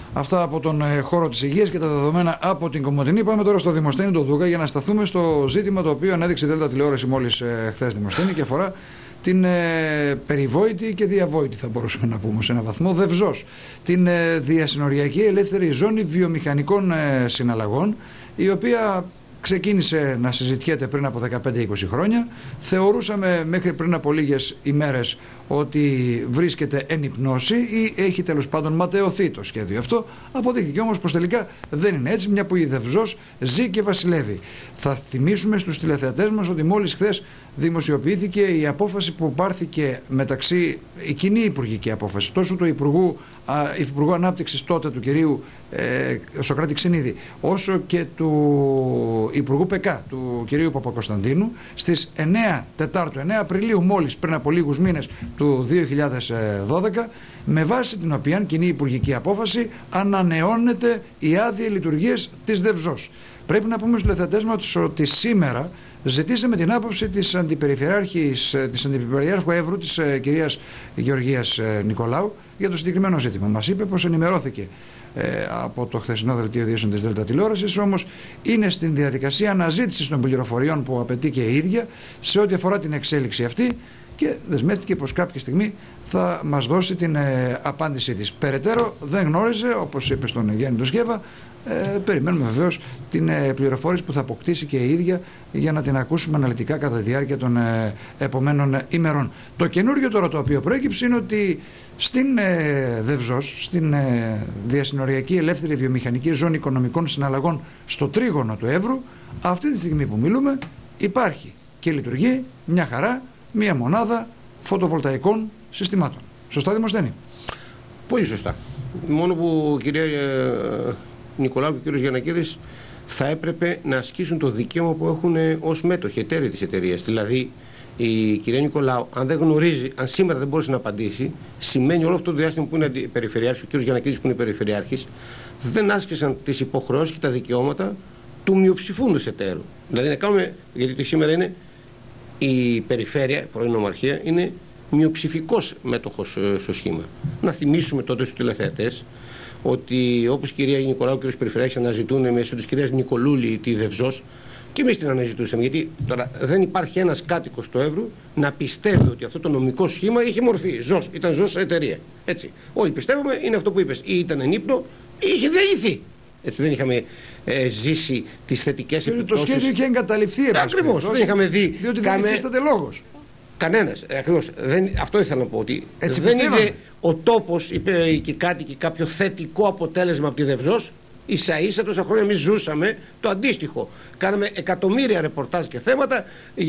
Αυτά από τον χώρο της υγείας και τα δεδομένα από την Κομοτηνή. Πάμε τώρα στο Δημοσθένη τον Δούκα για να σταθούμε στο ζήτημα το οποίο ανέδειξε η Δέλτα τηλεόραση μόλις χθες Δημοσθένη και αφορά την περιβόητη και διαβόητη, θα μπορούσαμε να πούμε σε έναν βαθμό, Δευζός, την διασυνοριακή ελεύθερη ζώνη βιομηχανικών συναλλαγών, η οποία ξεκίνησε να συζητιέται πριν από 15-20 χρόνια. Θεωρούσαμε μέχρι πριν από λίγες ημέρες ότι βρίσκεται εν υπνώση ή έχει τέλος πάντων ματαιωθεί το σχέδιο αυτό. Αποδείχθηκε όμως πως τελικά δεν είναι έτσι, μια που η Δευζός ζει και βασιλεύει. Θα θυμίσουμε στους τηλεθεατές μας ότι μόλις χθες δημοσιοποιήθηκε η απόφαση που πάρθηκε μεταξύ, η κοινή υπουργική απόφαση, τόσο του Υπουργού Ανάπτυξης τότε του κυρίου Σωκράτη Ξενίδη, όσο και του Υπουργού ΠΕΚΑ, του κυρίου Παπακοσταντίνου, στις 9 Τετάρτου, 9 Απριλίου μόλις πριν από λίγους μήνες του 2012, με βάση την οποία κοινή υπουργική απόφαση ανανεώνεται η άδεια λειτουργίας της Δευζός. Πρέπει να πούμε στους τηλεθεατές ότι σήμερα ζητήσαμε την άποψη της Αντιπεριφερειάρχου Εύρου, της κυρίας Γεωργίας Νικολάου, για το συγκεκριμένο ζήτημα. Μας είπε πως ενημερώθηκε από το χθεσινό δελτίο ειδήσεων της Δέλτα τηλεόρασης, όμως είναι στην διαδικασία αναζήτησης των πληροφοριών που απαιτεί και η ίδια σε ό,τι αφορά την εξέλιξη αυτή και δεσμεύτηκε πως κάποια στιγμή θα μας δώσει την απάντησή της. Περαιτέρω δεν γνώριζε, όπως είπε στον Γιάννη Ντοσκέβα. Περιμένουμε βεβαίως την πληροφόρηση που θα αποκτήσει και η ίδια για να την ακούσουμε αναλυτικά κατά τη διάρκεια των επομένων ημερών. Το καινούριο τώρα το οποίο προέκυψε είναι ότι στην Δευζός, στην διασυνοριακή ελεύθερη βιομηχανική ζώνη οικονομικών συναλλαγών στο τρίγωνο του Εύρου, αυτή τη στιγμή που μιλούμε υπάρχει και λειτουργεί μια χαρά μια μονάδα φωτοβολταϊκών συστημάτων. Σωστά, Δημοσθένη? Πολύ σωστά. Μόνο που κυρία Νικολάου και ο κύριος Γιαννακίδης θα έπρεπε να ασκήσουν το δικαίωμα που έχουν ως μέτοχοι, εταίροι της εταιρείας. Δηλαδή, η κυρία Νικολάου, αν δεν γνωρίζει, αν σήμερα δεν μπορούσε να απαντήσει, σημαίνει όλο αυτό το διάστημα που είναι περιφερειάρχης, ο κύριος Γιαννακίδης που είναι περιφερειάρχης, δεν άσκησαν τις υποχρεώσεις και τα δικαιώματα του μειοψηφούντος εταίρου. Δηλαδή, να κάνουμε, γιατί σήμερα είναι η περιφέρεια, η πρώην νομαρχία, είναι μειοψηφικός μέτοχος στο σχήμα. Να θυμίσουμε τότε στους τηλεθεατές ότι όπως η κυρία Νικολάου και ο κύριος Περιφερειάρχης αναζητούν μέσω της κυρίας Νικολούλη τη Δευζός, και εμείς την αναζητούσαμε. Γιατί τώρα δεν υπάρχει ένας κάτοικος στο Εύρου να πιστεύει ότι αυτό το νομικό σχήμα είχε μορφή. ΖΟΣ, ήταν ΖΟΣ εταιρεία. Έτσι. Όλοι πιστεύουμε, είναι αυτό που είπες. Ή ήταν εν ύπνο, ή είχε διαλυθεί. Έτσι, δεν είχαμε ζήσει τις θετικές επιπτώσεις. Το σχέδιο είχε εγκαταλειφθεί. Ακριβώς. Δεν είχαμε δει. Διότι δεν υφίσταται λόγος. Κανένας. Ακριβώς. Αυτό ήθελα να πω. Ότι έτσι δεν είδε ο τόπος, είπε και κάτοικοι, κάποιο θετικό αποτέλεσμα από τη Δευζός. Ίσα-ίσα τόσα χρόνια εμείς ζούσαμε το αντίστοιχο. Κάναμε εκατομμύρια ρεπορτάζ και θέματα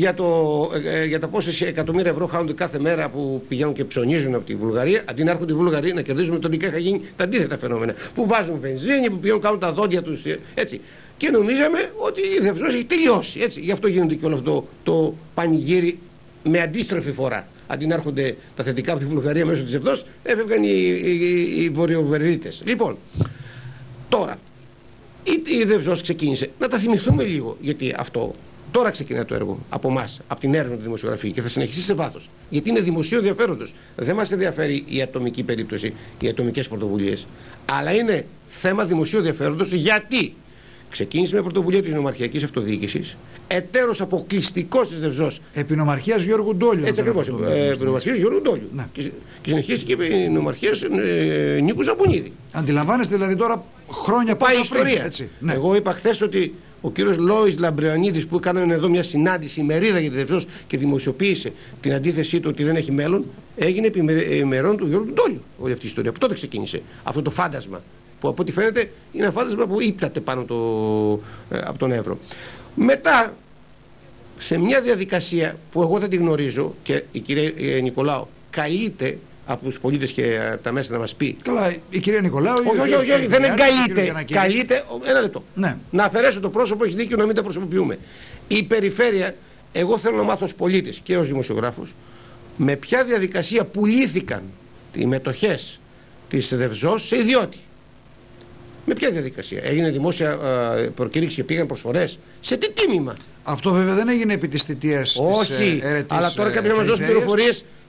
για τα πόσες εκατομμύρια ευρώ χάνονται κάθε μέρα που πηγαίνουν και ψωνίζουν από τη Βουλγαρία. Αντί να έρχονται οι Βουλγαροί να κερδίζουν με τον Νικά, είχα γίνει τα αντίθετα φαινόμενα. Που βάζουν βενζίνη, που πηγαίνουν, κάνουν τα δόντια τους. Έτσι. Και νομίζαμε ότι η Δευζός έχει τελειώσει. Έτσι. Γι' αυτό γίνεται και όλο αυτό το πανηγύρι με αντίστροφη φορά. Αντί να έρχονται τα θετικά από τη Βουλγαρία μέσω της Δευζός, έφευγαν οι βορειοβερλίτες. Λοιπόν, τώρα. Η Δευζός ξεκίνησε. Να τα θυμηθούμε λίγο, γιατί αυτό τώρα ξεκινάει το έργο από εμάς, από την έρευνα τη δημοσιογραφική και θα συνεχίσει σε βάθος. Γιατί είναι δημοσίου ενδιαφέροντος. Δεν μας ενδιαφέρει η ατομική περίπτωση, οι ατομικές πρωτοβουλίες. Αλλά είναι θέμα δημοσίου ενδιαφέροντος γιατί ξεκίνησε με πρωτοβουλία της νομαρχιακής αυτοδιοίκησης, εταίρος αποκλειστικός της Δευζός. Επινομαρχίας Γιώργου Ντόλιου. Έτσι ακριβώς. Επινομαρχίας Γιώργου Ντόλιου. Ναι. Και συνεχίστηκε η νομαρχίας Νίκου Ζαμπονίδη. Αντιλαμβάνεστε δηλαδή τώρα χρόνια πάει η ιστορία. Έτσι, ναι. Εγώ είπα χθες ότι ο κύριος Λόης Λαμπριανίδης που έκαναν εδώ μια συνάντηση ημερίδα για τη Δευζός και δημοσιοποίησε την αντίθεσή του ότι δεν έχει μέλλον, έγινε επιμερών του Γιώργου Ντόλιου όλη αυτή η ιστορία. Από τότε ξεκίνησε αυτό το φάντασμα. Που από ό,τι φαίνεται είναι ένα φάντασμα που ύπταται πάνω από τον Εύρο. Μετά, σε μια διαδικασία που εγώ δεν τη γνωρίζω και η κυρία Νικολάου καλείται από τους πολίτες και από τα μέσα να μας πει. Καλά, η κυρία Νικολάου. Όχι, δεν εγκαλείται. Καλείται. Ένα λεπτό. Ναι. Να αφαιρέσω το πρόσωπο, έχει δίκιο να μην τα προσωποποιούμε. Η περιφέρεια, εγώ θέλω να μάθω ως πολίτης και ως δημοσιογράφος, με ποια διαδικασία πουλήθηκαν οι μετοχές της Δευζός σε ιδιώτη. Με ποια διαδικασία? Έγινε δημόσια προκήρυξη και πήγαν προσφορές? Σε τι τίμημα? Αυτό βέβαια δεν έγινε επί της θητείας. Όχι, αλλά τώρα κάποιος να μας δώσει πληροφορίες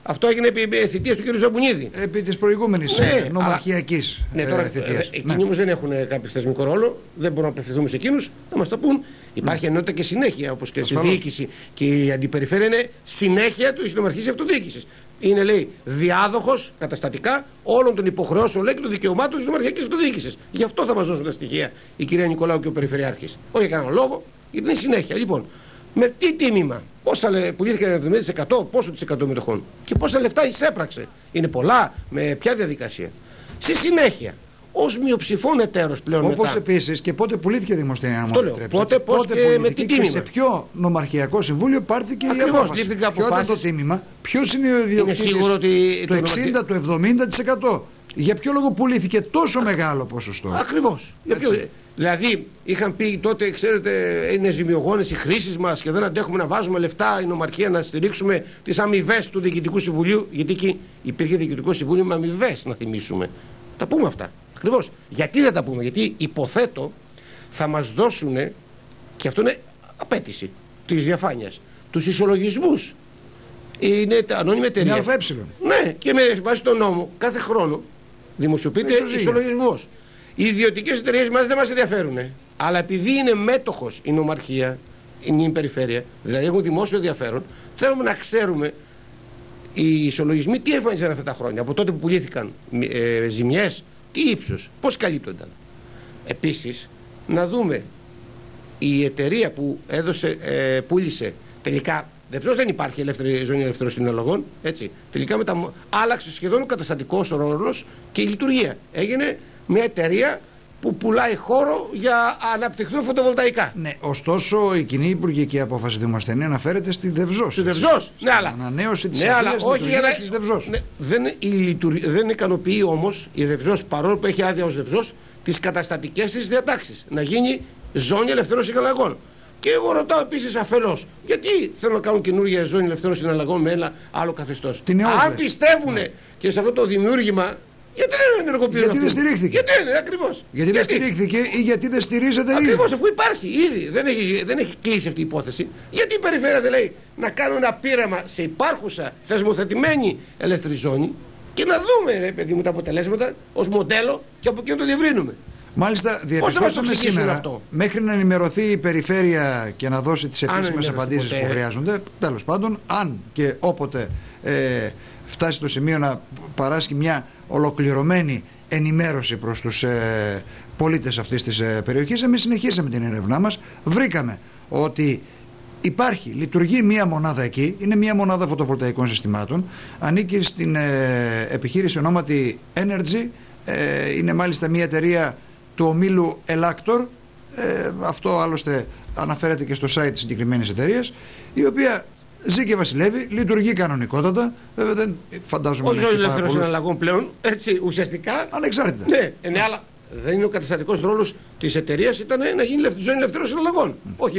Αυτό έγινε επί θητείας του κ. Ζαμπουνίδη. Επί της προηγούμενης νομαρχιακής θητείας. Εκείνοι όμως δεν έχουν κάποιο θεσμικό ρόλο, δεν μπορούμε να απευθυνθούμε σε εκείνους, να μας τα πούν. Υπάρχει ενότητα και συνέχεια, όπως και στη διοίκηση. Και η αντιπεριφέρεια είναι συνέχεια της νομαρχικής αυτοδιοίκησης. Είναι, λέει, διάδοχος καταστατικά όλων των υποχρεώσεων, λέει, και των δικαιωμάτων της νομαρχιακής αυτοδιοίκησης. Γι' αυτό θα μας δώσουν τα στοιχεία η κυρία Νικολάου και ο Περιφερειάρχης. Όχι για κανέναν λόγο, γιατί είναι συνέχεια. Λοιπόν, με τι τίμημα, πόσα πουλήθηκαν 70%, πόσο της 100 μετοχών και πόσα λεφτά εισέπραξε. Είναι πολλά, με ποια διαδικασία. Στη συνέχεια, ως μειοψηφών εταίρος πλέον. Όπως επίσης και πότε πουλήθηκε Δημοσθένη, αν μου επιτρέψετε. Πότε και με τι τίμημα. Και σε ποιο νομαρχιακό συμβούλιο πάρθηκε η απόφαση. Ποιο ήταν το τίμημα, ποιος είναι ο ιδιοκτήτης, το 60, το 70%. Για ποιο λόγο πουλήθηκε τόσο μεγάλο ποσοστό. Ακριβώς. Δηλαδή, είχαν πει τότε, ξέρετε, είναι ζημιογόνες οι χρήσεις μας και δεν αντέχουμε να βάζουμε λεφτά η νομαρχία να στηρίξουμε τις αμοιβές του Διοικητικού Συμβουλίου. Γιατί εκεί υπήρχε Διοικητικό Συμβούλιο με αμοιβές, να θυμίσουμε. Τα πούμε αυτά. Ακριβώς. Γιατί δεν τα πούμε, γιατί υποθέτω θα μας δώσουν, και αυτό είναι απέτηση της διαφάνειας, τους ισολογισμούς. Είναι ανώνυμη εταιρεία. Είναι ΑΕ. Ναι, και με βάση τον νόμο κάθε χρόνο δημοσιοποιείται ισολογισμός. Οι ιδιωτικές εταιρείες μας δεν μας ενδιαφέρουν. Αλλά επειδή είναι μέτοχος η νομαρχία, είναι η περιφέρεια, δηλαδή έχουν δημόσιο ενδιαφέρον, θέλουμε να ξέρουμε οι ισολογισμοί τι εμφανίζαν αυτά τα χρόνια. Από τότε που πουλήθηκαν ζημιές, τι ύψος, πώς καλύπτονταν. Επίσης, να δούμε η εταιρεία που πούλησε τελικά. Δευτερώς δεν υπάρχει ελεύθερη ζώνη ελευθερών συναλλαγών. Έτσι. Τελικά άλλαξε σχεδόν ο καταστατικός ρόλος και η λειτουργία. Έγινε μια εταιρεία που πουλάει χώρο για αναπτυχθούν φωτοβολταϊκά. Ναι, ωστόσο η κοινή υπουργική απόφαση Δημοσθενή αναφέρεται στη Δευζός. Στη Δευζός, ναι, αλλά. Ανανέωση της λειτουργίας της Δευζός. Ναι, δεν ικανοποιεί όμως η Δευζός, παρόλο που έχει άδεια ως Δευζός, τις καταστατικές της διατάξεις. Να γίνει ζώνη ελευθερών συναλλαγών. Και εγώ ρωτάω επίσης αφελώς, γιατί θέλουν να κάνουν καινούργια ζώνη ελευθερών συναλλαγών με ένα άλλο καθεστώς. Αν πιστεύουν και σε αυτό το δημιούργημα, γιατί δεν ενεργοποιούν αυτό. Γιατί δεν στηρίχθηκε. Γιατί είναι, ακριβώς. Γιατί δεν στηρίχθηκε ή γιατί δεν στηρίζεται ήδη. Ακριβώς, αφού υπάρχει ήδη. Δεν έχει κλείσει αυτή η υπόθεση. Γιατί η περιφέρεια δεν λέει να κάνουν ένα πείραμα σε υπάρχουσα θεσμοθετημένη ελεύθερη ζώνη και να δούμε, ρε παιδί μου, τα αποτελέσματα ως μοντέλο και από εκεί να το διευρύνουμε. Μάλιστα, διαπιστώσαμε σήμερα, αυτό, μέχρι να ενημερωθεί η περιφέρεια και να δώσει τις επίσημες απαντήσεις που χρειάζονται, τέλος πάντων, αν και όποτε φτάσει στο σημείο να παράσχει μια ολοκληρωμένη ενημέρωση προς τους πολίτες αυτής της περιοχής, εμείς συνεχίσαμε την έρευνά μας. Βρήκαμε ότι λειτουργεί μία μονάδα εκεί, είναι μία μονάδα φωτοβολταϊκών συστημάτων, ανήκει στην επιχείρηση ονόματι Energy, είναι μάλιστα μία εταιρεία του ομίλου Elactor, αυτό άλλωστε αναφέρεται και στο site της συγκεκριμένης εταιρείας, η οποία ζει και βασιλεύει, λειτουργεί κανονικότατα, βέβαια δεν φαντάζομαι. Όχι ζώνη ελευθερών συναλλαγών πλέον, έτσι ουσιαστικά. Ανεξάρτητα. Ναι, αλλά δεν είναι ο καταστατικός ρόλος της εταιρείας, ήταν να γίνει ζώνη ελευθερών συναλλαγών. Όχι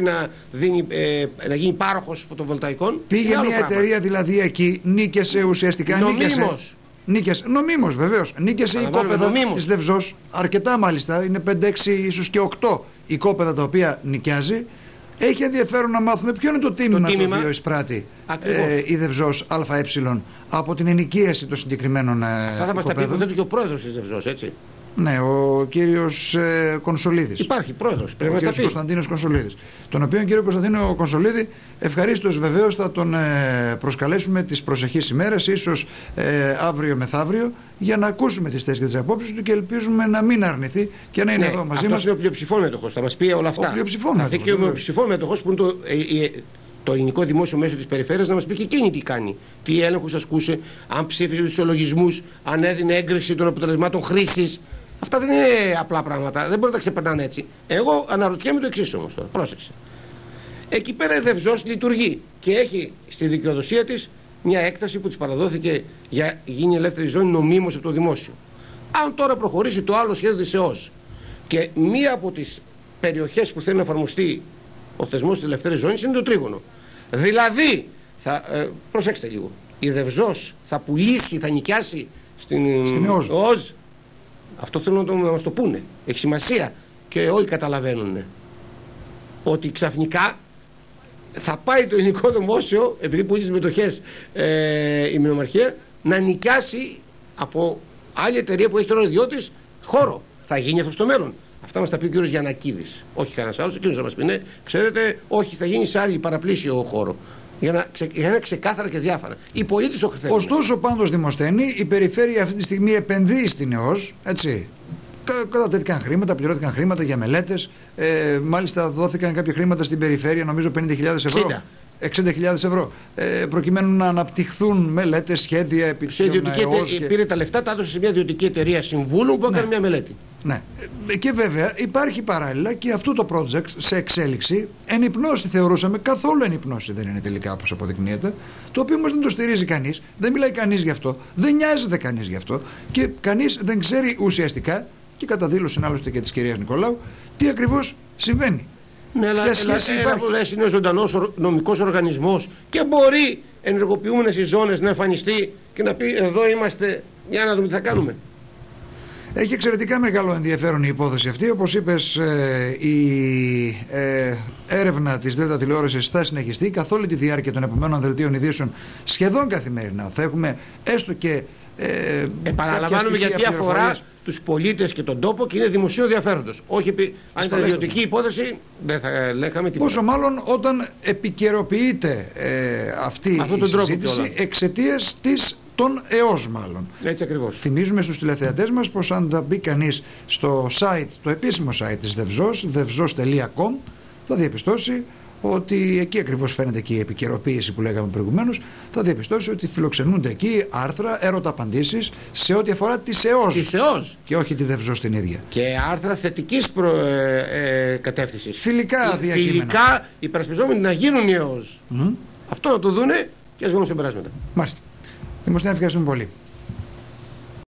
να γίνει πάροχος φωτοβολταϊκών. Πήγε μια εταιρεία δηλαδή εκεί, νίκησε ουσιαστικά. Νομίμως βεβαίως. Νίκησε οικόπεδα της Δευζός, αρκετά μάλιστα, είναι 5-6 ίσως και 8 οικόπεδα τα οποία νοικιάζει. Έχει ενδιαφέρον να μάθουμε ποιο είναι το τίμημα το οποίο εισπράττει η Δευζός ΑΕ από την ενοικίαση των συγκεκριμένων αυτά θα μας τα πει υποθέτω και ο πρόεδρος της Δευζός, έτσι. Ναι, ο κύριος Κονσολίδης. Υπάρχει πρόεδρος, πρέπει να τα πει. Ο κύριος Κωνσταντίνος Κονσολίδης. Τον οποίο κύριο Κωνσταντίνο Κονσολίδη ευχαρίστως βεβαίως θα τον προσκαλέσουμε τις προσεχείς ημέρες, ίσως αύριο μεθαύριο, για να ακούσουμε τις θέσεις και τις απόψεις του και ελπίζουμε να μην αρνηθεί και να είναι εδώ μαζί μας. Αυτός είναι ο πλειοψηφών μέτοχος, θα μας πει όλα αυτά. Ο πλειοψηφών μέτοχος. Θα και ο πλειοψηφών μέτοχος που είναι το ελληνικό δημόσιο μέσο της περιφέρειας να μας πει και εκείνη τι κάνει. Τι έλεγχος ασκούσε, αν ψήφισε τους ισολογισμούς, αν έδινε έγκριση των αποτελεσμάτων χρήσης. Αυτά δεν είναι απλά πράγματα, δεν μπορεί να τα ξεπερνάνε έτσι. Εγώ αναρωτιέμαι το εξής όμως τώρα. Πρόσεξε. Εκεί πέρα η Δευζός λειτουργεί και έχει στη δικαιοδοσία της μια έκταση που της παραδόθηκε για γίνει ελεύθερη ζώνη νομίμως από το δημόσιο. Αν τώρα προχωρήσει το άλλο σχέδιο της ΕΟΣ και μία από τις περιοχές που θέλει να εφαρμοστεί ο θεσμός της ελευθερής ζώνης είναι το τρίγωνο. Δηλαδή, προσέξτε λίγο, η Δευζός θα πουλήσει, θα νοικιάσει στην ΕΟΣ. Αυτό θέλω να μας το πούνε. Έχει σημασία και όλοι καταλαβαίνουν ότι ξαφνικά θα πάει το ελληνικό δημόσιο, επειδή πουλήσει μετοχές η μηνομαρχία, να νοικιάσει από άλλη εταιρεία που έχει τον ιδιώτης χώρο. Θα γίνει αυτό στο μέλλον. Αυτά μας τα πει ο κύριος Γιαννακίδης. Όχι κανένας άλλος. Εκείνος θα μας πει, ναι, ξέρετε, όχι, θα γίνει σε άλλη παραπλήσιο χώρο. Για να είναι ξεκάθαρα και διάφανα. Οι πολίτες το χρειάζονται. Ωστόσο, πάντως, Δημοσθένη, η περιφέρεια αυτή τη στιγμή επενδύει στην ΕΟΣ, έτσι. Κατατέθηκαν χρήματα, πληρώθηκαν χρήματα για μελέτες. Μάλιστα, δόθηκαν κάποια χρήματα στην περιφέρεια, νομίζω 50.000 ευρώ. 60.000 ευρώ. Προκειμένου να αναπτυχθούν μελέτες, σχέδια επί των ΕΟΣ. Πήρε τα λεφτά, τα έδωσε σε μια ιδιωτική εταιρεία συμβούλων που έκανε μια μελέτη. Ναι. Και βέβαια υπάρχει παράλληλα και αυτό το project σε εξέλιξη. Εν υπνώση θεωρούσαμε, καθόλου εν υπνώση δεν είναι τελικά όπως αποδεικνύεται. Το οποίο όμως δεν το στηρίζει κανείς, δεν μιλάει κανείς γι' αυτό, δεν νοιάζεται κανείς γι' αυτό και κανείς δεν ξέρει ουσιαστικά, και κατά δήλωση άλλωστε και της κυρίας Νικολάου, τι ακριβώς συμβαίνει. Ναι, αλλά είναι ο ζωντανός νομικός οργανισμός και μπορεί ενεργοποιούμενες οι ζώνες να εμφανιστεί και να πει εδώ είμαστε, για να δούμε τι θα κάνουμε. Έχει εξαιρετικά μεγάλο ενδιαφέρον η υπόθεση αυτή. Όπως είπες, η έρευνα της ΔΕΛΤΑ τηλεόρασης θα συνεχιστεί καθ' όλη τη διάρκεια των επομένων δελτίων ειδήσεων σχεδόν καθημερινά. Θα έχουμε έστω και επαναλαμβάνουμε γιατί αφορά τους πολίτες και τον τόπο και είναι δημοσίου ενδιαφέροντος. Όχι αν ήταν ιδιωτική υπόθεση, δεν θα λέγαμε τίποτα. Πόσο μάλλον όταν επικαιροποιείται αυτή η συζήτηση εξαιτίας των ΕΟΣ μάλλον. Έτσι ακριβώς. Θυμίζουμε στους τηλεθεατές μας πως αν θα μπει κανείς στο site, το επίσημο site της Δευζός, devzos.com, θα διαπιστώσει ότι εκεί ακριβώς φαίνεται και η επικαιροποίηση που λέγαμε προηγουμένως, θα διαπιστώσει ότι φιλοξενούνται εκεί άρθρα, ερωταπαντήσεις σε ό,τι αφορά τις ΕΟΣ. Και όχι τη Δευζός την ίδια. Και άρθρα θετικής κατεύθυνσης. Φιλικά διακείμενα. Φιλικά υπερασπιζόμενοι να γίνουν οι ΕΟΣ. Αυτό να το δούνε και ας βγούμε σε περάσματα. Μάλιστα. Δημοσθένη, ευχαριστούμε πολύ.